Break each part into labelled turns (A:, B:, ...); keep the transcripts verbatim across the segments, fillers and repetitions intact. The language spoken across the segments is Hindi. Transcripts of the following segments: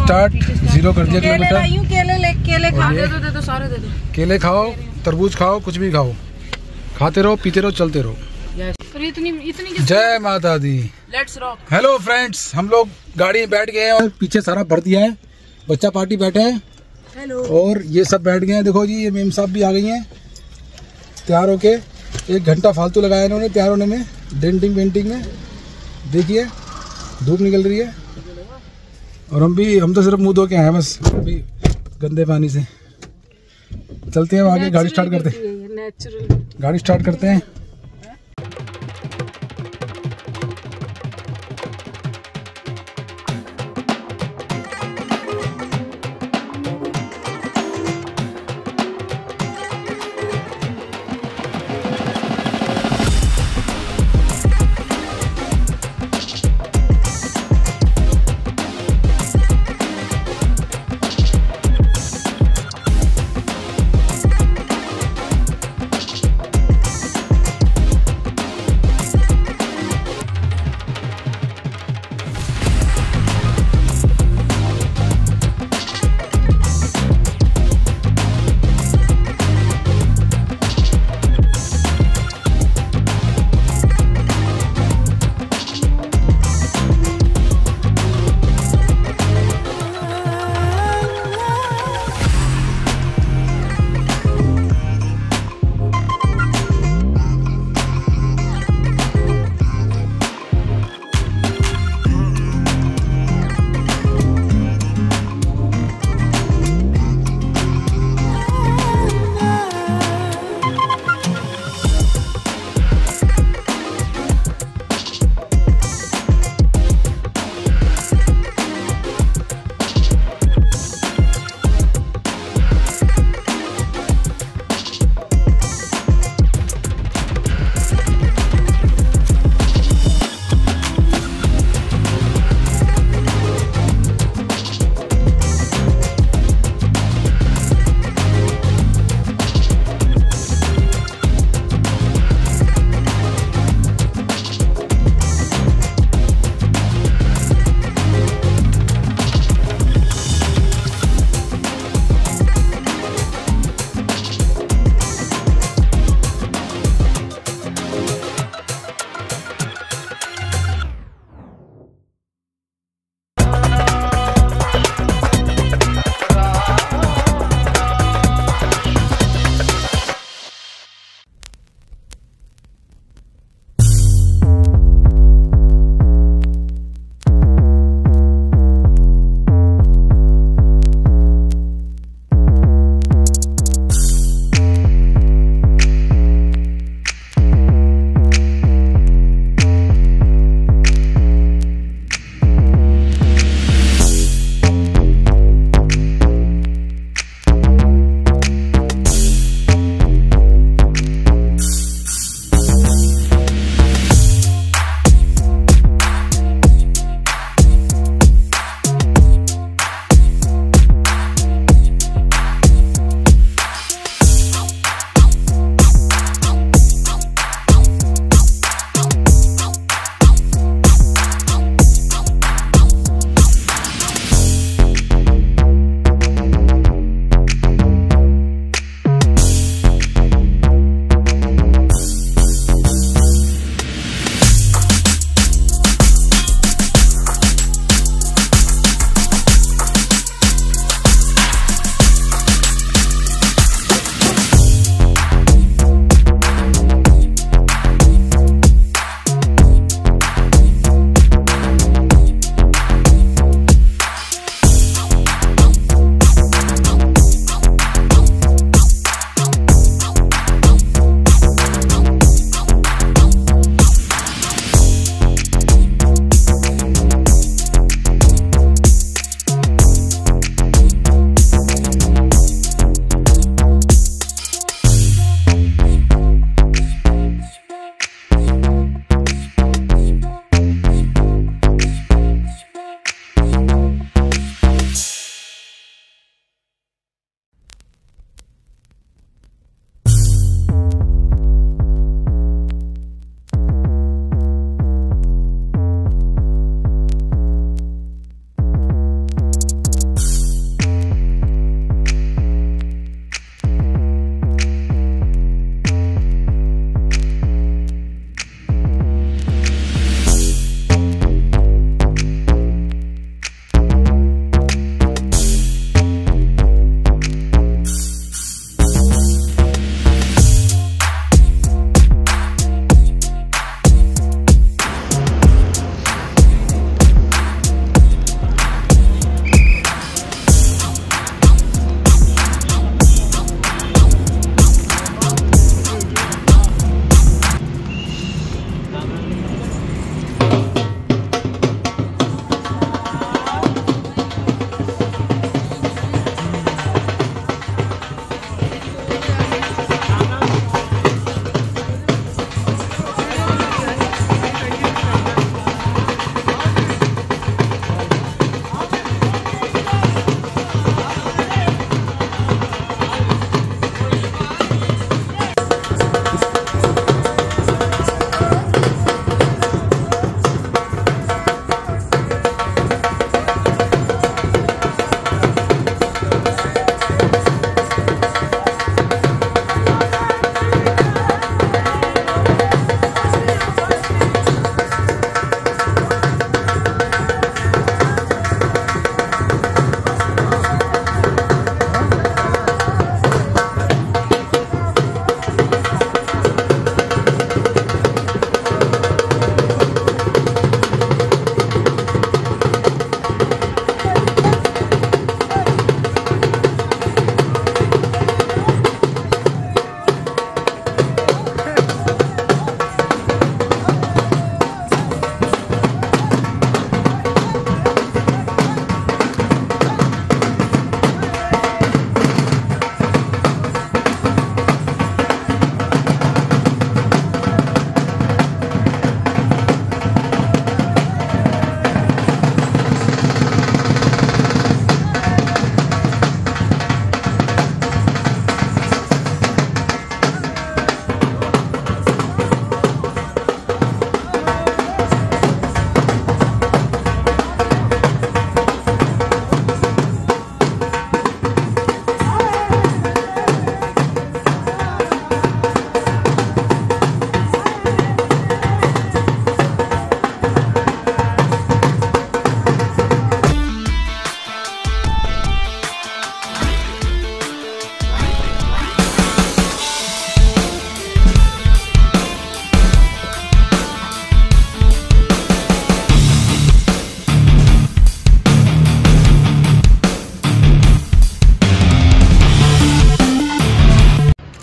A: स्टार्ट, जीरो कर दिया किलोमीटर।
B: केले ले, केले खा, दे दो, दे दो, सारे दे दो।
A: केले खाओ, तरबूज खाओ, कुछ भी खाओ, खाते रहो, पीते रहो, चलते रहो।
B: इतनी इतनी
A: जय माता दी।
B: Let's rock.
A: हेलो फ्रेंड्स, हम लोग गाड़ी में बैठ गए हैं और पीछे सारा भर दिया है, बच्चा पार्टी बैठे हैं।
B: हेलो। और
A: ये सब बैठ गए हैं, देखो जी, ये मेम साहब भी आ गई हैं तैयार होके। एक घंटा फालतू लगाया इन्होंने तैयार होने में, डेंटिंग पेंटिंग में। देखिए धूप निकल रही है और हम भी हम तो सिर्फ मुंह धो के आए हैं बस अभी गंदे पानी से। चलते हैं आगे, गाड़ी स्टार्ट करते हैं, गाड़ी स्टार्ट करते हैं।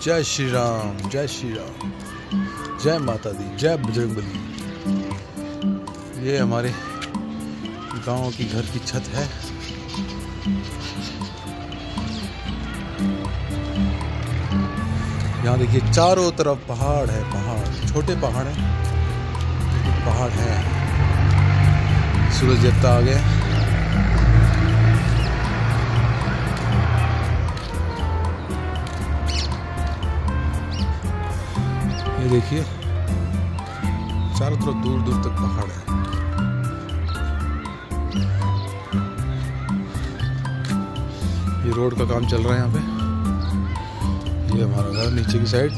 C: जय श्री राम, जय श्री राम, जय माता दी, जय बजरंगबली। ये हमारे गांव की घर की छत है। यहाँ देखिए चारों तरफ पहाड़ है, पहाड़, छोटे पहाड़ हैं, पहाड़ है। सूरज देवता आ गए। ये देखिए चारों तरफ दूर दूर तक पहाड़ है। ये रोड का काम चल रहा है यहाँ पे। ये हमारा घर नीचे की साइड।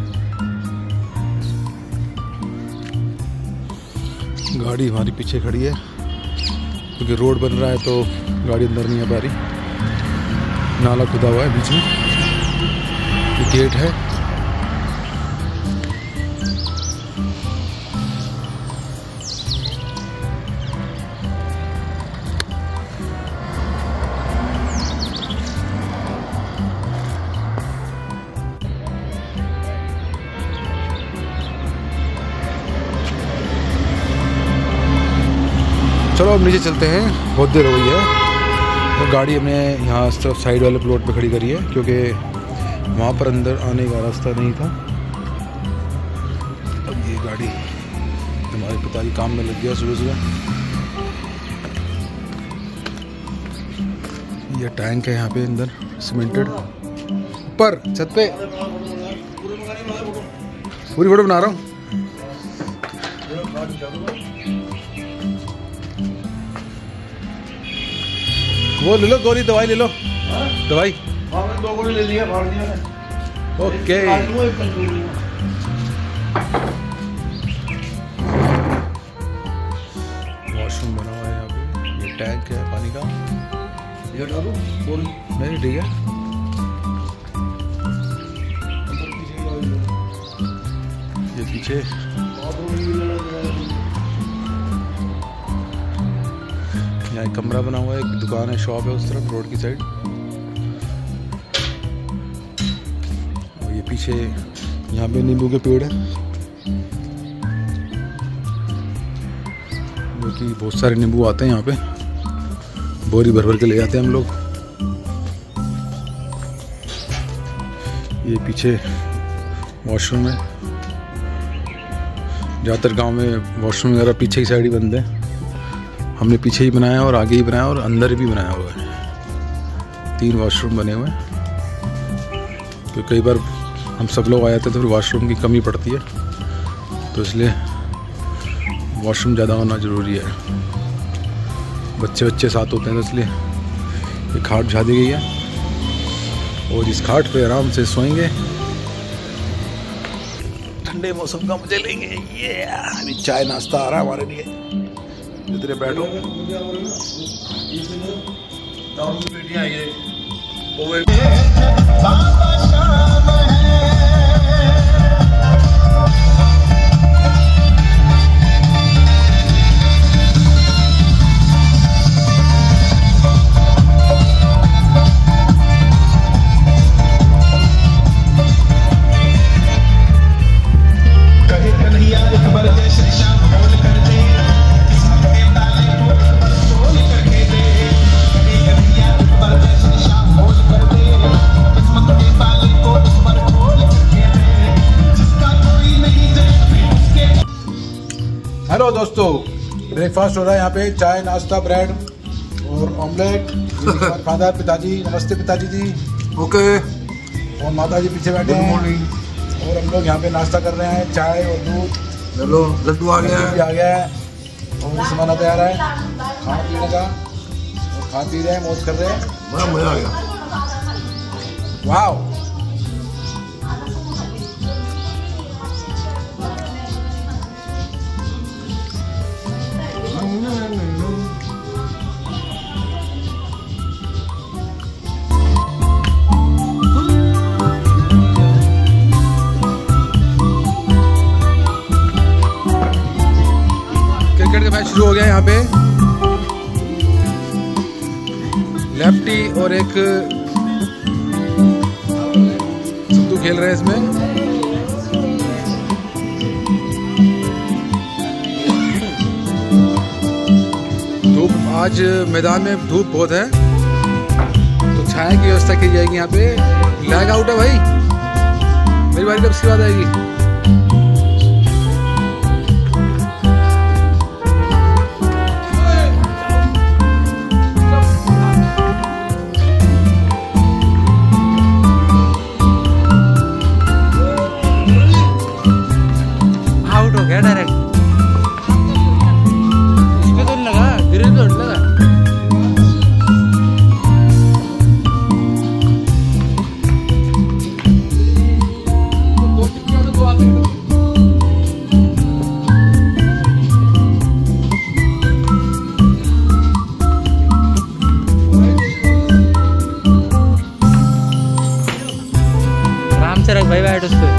C: गाड़ी हमारी पीछे खड़ी है क्योंकि रोड बन रहा है तो गाड़ी अंदर नहीं आ पा रही। नाला खुदा हुआ है बीच में। ये गेट है। चलो अब नीचे चलते हैं। बहुत देर हो गई है। तो गाड़ी हमने यहाँ सिर्फ साइड वाले प्लॉट पे खड़ी करी है क्योंकि वहाँ पर अंदर आने का रास्ता नहीं था। अब ये गाड़ी हमारे पिताजी काम में लग गया सुबह सुबह। ये टैंक है यहाँ पे अंदर सीमेंटेड। ऊपर छत पे पूरी फोटो बना रहा हूँ। वो ले लो गोली, दवाई ले लो। दवाई
A: दो गोली ले लिया, फाड़ दिया।
C: ओके। वॉशरूम बना हुआ है यहाँ पे। ये टैंक है पानी का। ये डालो गोली। नहीं ठीक है। ये पीछे यहाँ एक कमरा बना हुआ है, एक दुकान है, शॉप है उस तरफ रोड की साइड। और ये पीछे यहाँ पे नींबू के पेड़ हैं जो कि बहुत सारे नींबू आते हैं यहाँ पे। बोरी भर भर के ले जाते हैं हम लोग। ये पीछे वॉशरूम है। ज़्यादातर गांव में वॉशरूम वगैरह पीछे की साइड ही बनते हैं। हमने पीछे ही बनाया और आगे ही बनाया और अंदर भी बनाया हुआ है। तीन वॉशरूम बने हुए हैं क्योंकि कई बार हम सब लोग आ जाते हैं तो फिर वॉशरूम की कमी पड़ती है, तो इसलिए वॉशरूम ज़्यादा होना ज़रूरी है। बच्चे बच्चे साथ होते हैं तो इसलिए ये खाट बिछा दी गई है और इस खाट पे आराम से सोएंगे। ठंडे मौसम का मजे लेंगे। ये अभी चाय नाश्ता आ रहा है हमारे लिए। इधर बैठो। हेलो दोस्तों, ब्रेकफास्ट हो रहा है यहाँ पे। चाय नाश्ता ब्रेड और ऑमलेट। फादर पिताजी, नमस्ते पिताजी जी।
A: ओके।
C: और माता जी पीछे बैठे हैं। और हम लोग यहाँ पे नाश्ता कर रहे हैं। चाय और दूध।
A: चलो लड्डू आ गया
C: है। आ गया है और सामान तैयार है खाने पीने का। और खा पी रहे हैं, मौज कर रहे हैं।
A: बड़ा मजा आ गया।
C: वाह। क्रिकेट का मैच शुरू हो गया यहाँ पे। लेफ्टी और एक सिद्धू खेल रहे हैं इसमें। धूप, आज मैदान में धूप बहुत है तो छाया की व्यवस्था की जाएगी यहाँ पे। लैग आउट है भाई, मेरी बारी कब इसके बाद आएगी?
D: आउट हो गया डायरेक्ट। इसमें तो लगा, ग्रिल तो लगा। आराम से रख भाई, बैठ उस पे।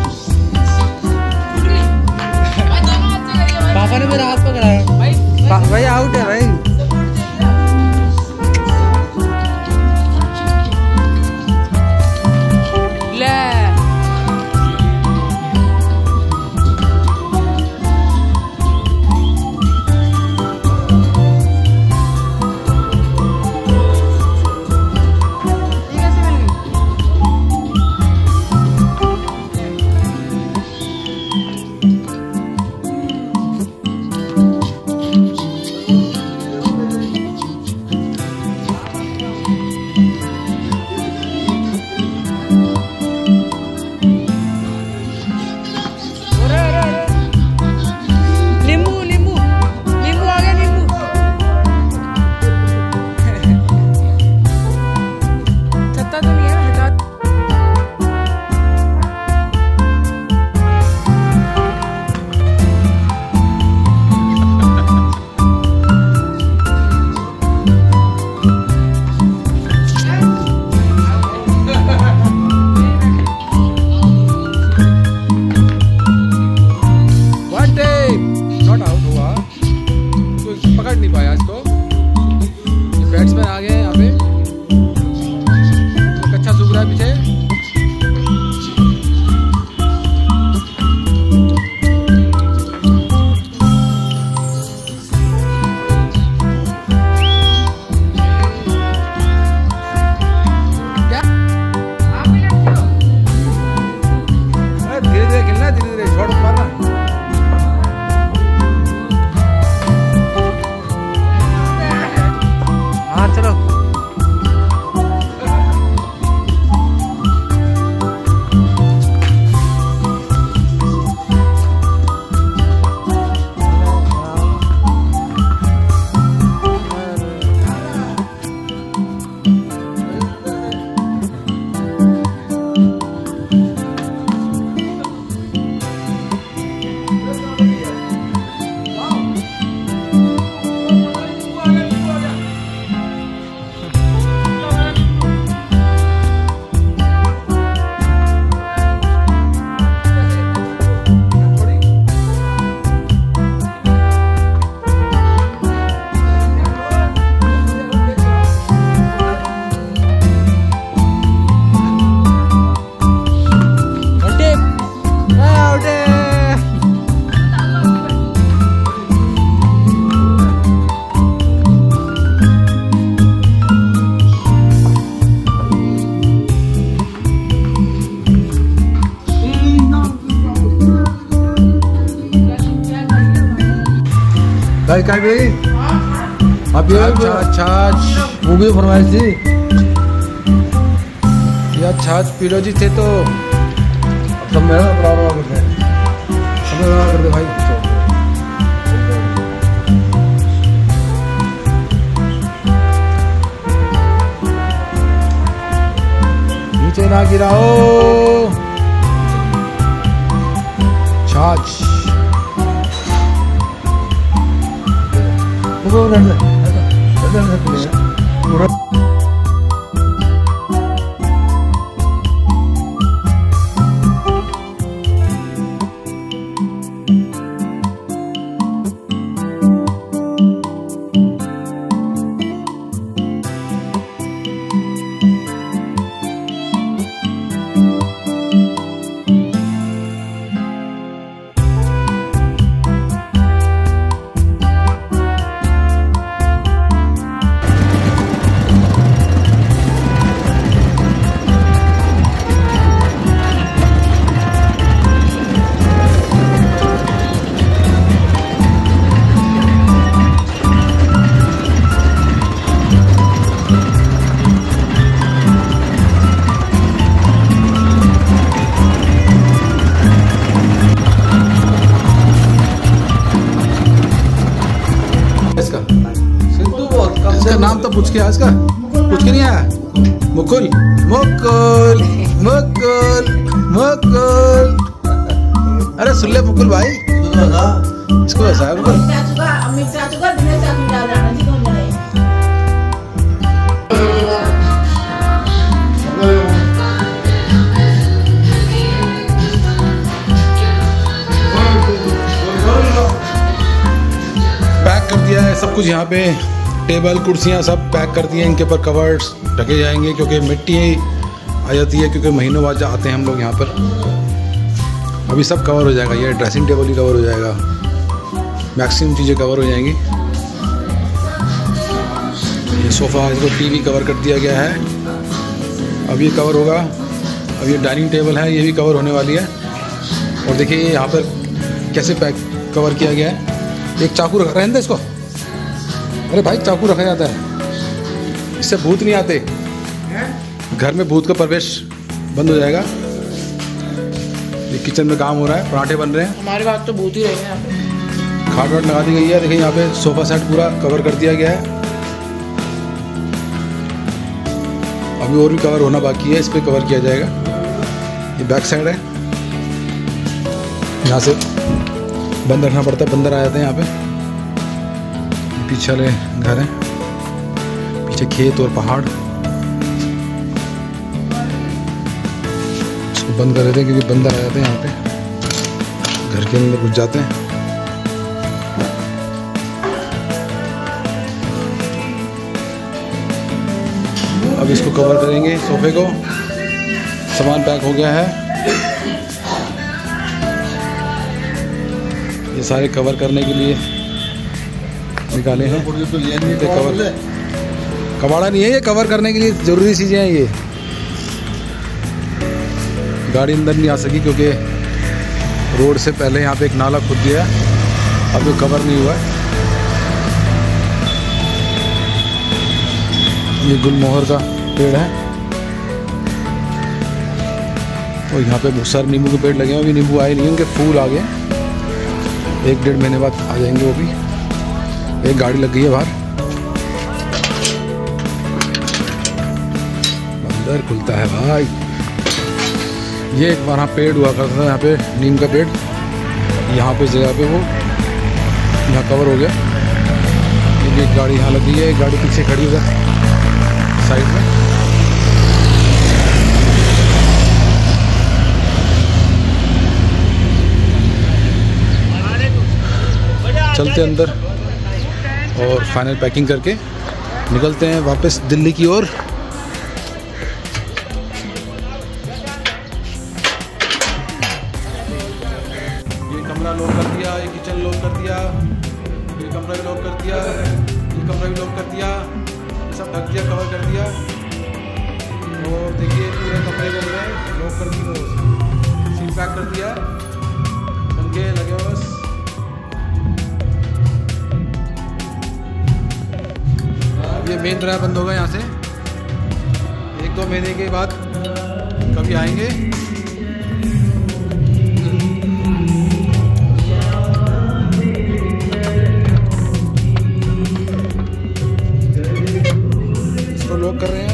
D: पापा ने मेरा हाथ पकड़ा है भाई, भाई आउट है भाई।
B: ले
C: बैट्समैन आ गए यहाँ पे, अच्छा सूख रहा है पीछे। धीरे धीरे खेलना, धीरे धीरे शॉट मारना।
D: हाँ चलो।
A: भाई काय भाई अब ये
C: छाछ छाछ
A: वो भी फरमाइश थी
C: यार, छाछ पी लो जी थे तो।
A: अब सब मेरा बराबर करते हैं, सब बराबर करते भाई।
C: नीचे ना गिराओ छाछ।
A: वो रहने दे, रहने दे पूरा।
C: पूछ के आज का पूछ के नहीं आया। मुकुल मुकुल मुकुल मुकुल, अरे सुन ले मुकुल भाई, इसको ऐसा है मुकुल। पैक कर दिया है सब कुछ, यहाँ पे टेबल कुर्सियाँ सब पैक कर दिए, इनके ऊपर कवर्स ढके जाएंगे क्योंकि मिट्टी आ जाती है, क्योंकि महीनों बाद आते हैं हम लोग यहाँ पर। अभी सब कवर हो जाएगा, ये ड्रेसिंग टेबल ही कवर हो जाएगा, मैक्सिमम चीज़ें कवर हो जाएंगी। ये सोफ़ा, इसको टीवी कवर कर दिया गया है, अब ये कवर होगा। अब ये डाइनिंग टेबल है, ये भी कवर होने वाली है। और देखिए यहाँ पर कैसे पैक कवर किया गया है। एक चाकू रखा रहने दे इसको, अरे भाई चाकू रखा जाता है, इससे भूत नहीं आते, घर में भूत का प्रवेश बंद हो जाएगा। ये किचन में काम हो रहा है, पराठे बन रहे हैं।
B: हमारे पास तो भूत ही रहेंगे यहाँ पे।
C: खाट वाट लगा दी गई है, देखिए यहाँ पे सोफा सेट पूरा कवर कर दिया गया है। अभी और भी कवर होना बाकी है, इस पर कवर किया जाएगा। ये बैक साइड है, यहाँ से बंद रखना पड़ता है, बंदर आ जाते हैं यहाँ पे। पीछे वाले घर हैं, पीछे खेत और पहाड़, इसको बंद कर देते हैं क्योंकि बंदर आ जाते हैं यहाँ पे, घर के अंदर घुस जाते हैं। अब इसको कवर करेंगे सोफे को, सामान पैक हो गया है। ये सारे कवर करने के लिए निकाले हैं, तो कवर कबाड़ा नहीं है, ये कवर करने के लिए ज़रूरी चीज़ें हैं। ये गाड़ी अंदर नहीं आ सकी क्योंकि रोड से पहले यहाँ पे एक नाला खुद गया, अब वो कवर नहीं हुआ है। ये गुलमोहर का पेड़ है, और यहाँ पे बहुत सारे नींबू के पेड़ लगे हैं। अभी नींबू आए नहीं, उनके फूल आ गए, एक डेढ़ महीने बाद आ जाएंगे वो भी। एक गाड़ी लग गई है बाहर, अंदर खुलता है भाई। ये एक बार यहाँ पेड़ हुआ करता था, यहाँ पे नीम का पेड़, यहाँ पे जगह पे वो यहाँ कवर हो गया। एक गाड़ी यहाँ लग गई है, एक गाड़ी पीछे खड़ी हुई है साइड में। चलते अंदर और फाइनल पैकिंग करके निकलते हैं वापस दिल्ली की ओर। ये कमरा लॉक कर दिया, ये किचन लॉक कर दिया, ये कमरा भी लॉक कर दिया, ये कमरा भी लॉक कर दिया, सब ढक दिया, कवर कर दिया। और देखिए पूरे कमरे के अंदर लॉक कर दिया, सील पैक कर दिया, पंखे लगे बस। ये मेन ड्राइव बंद होगा यहाँ से, एक दो महीने के बाद कभी आएंगे। इसको लॉक कर रहे हैं।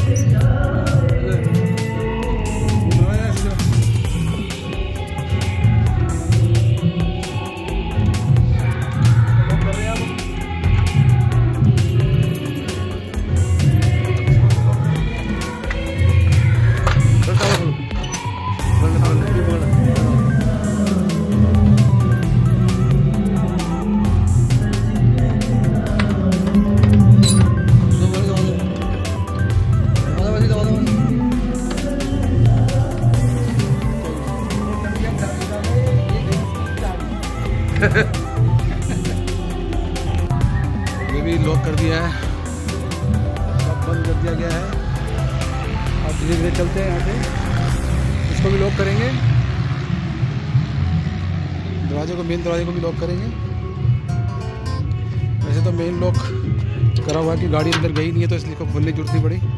C: ये भी लॉक कर दिया है, सब बंद कर दिया गया है। अब धीरे धीरे चलते हैं यहाँ से, इसको भी लॉक करेंगे, दरवाजे को, मेन दरवाजे को भी लॉक करेंगे। वैसे तो मेन लॉक करा हुआ है कि गाड़ी अंदर गई नहीं है, तो इसलिए को खोलने की जरूरत नहीं पड़ी।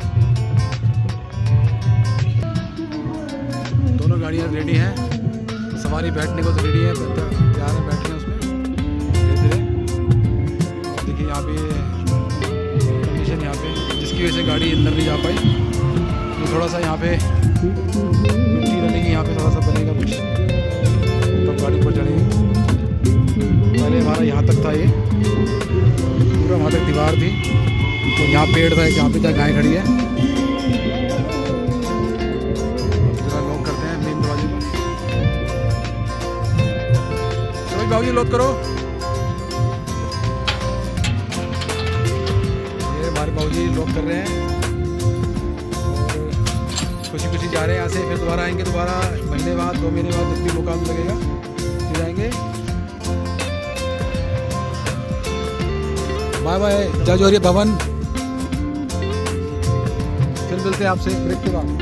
C: दोनों गाड़ियाँ रेडी हैं, सवारी बैठने को तो रेडी है, तैयार है बैठने उसमें धीरे धीरे। देखिए यहाँ पे
A: कंडीशन यहाँ पे, जिसकी वजह से गाड़ी अंदर नहीं जा पाई। तो थोड़ा सा यहाँ पे मिट्टी डलेगी, यहाँ पे थोड़ा सा बनेगा कुछ, तब गाड़ी पर चढ़ेगी। पहले हमारा यहाँ तक था, ये पूरा वहाँ तक दीवार थी, तो यहाँ पेड़ था, जहाँ पे तक गाय खड़ी है। लॉक करते हैं मेन दरवाजे को। चलो बाबू जी लॉक करो। ये हमारे बाबू जी लॉक कर रहे हैं और खुशी खुशी जा रहे हैं यहाँ से। फिर दोबारा आएंगे, दोबारा महीने बाद, दो महीने बाद, जब भी मौका लगेगा फिर आएंगे। बाय बाय जय जोहरी भवन। फिर मिलते हैं आपसे ब्रेक के बाद।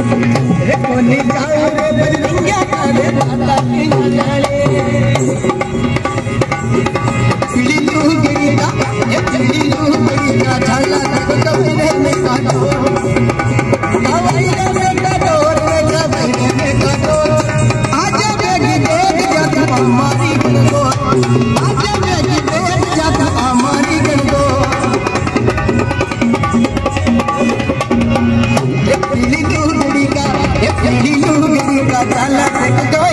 E: रे
A: गंगा